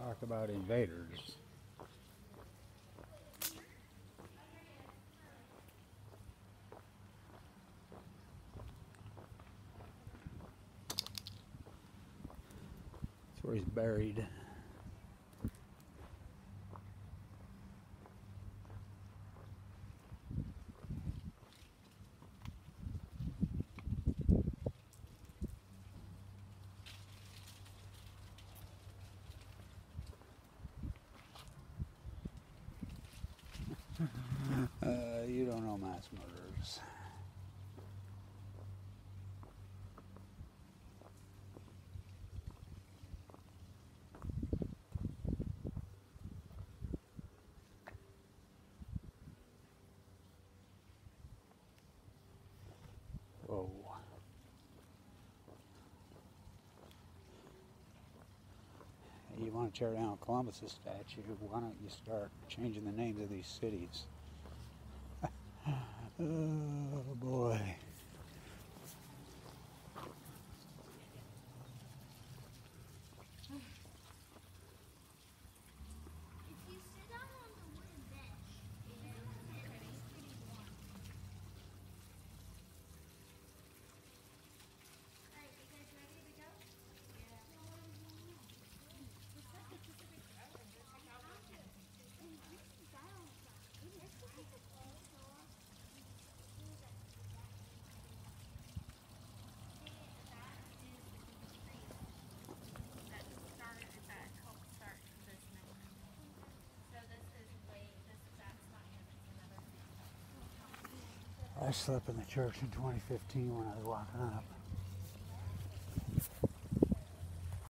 Talk about invaders. That's where he's buried. You don't know mass murderers. Whoa. You want to tear down Columbus's statue, why don't you start changing the names of these cities? Oh boy. I slept in the church in 2015 when I was walking up.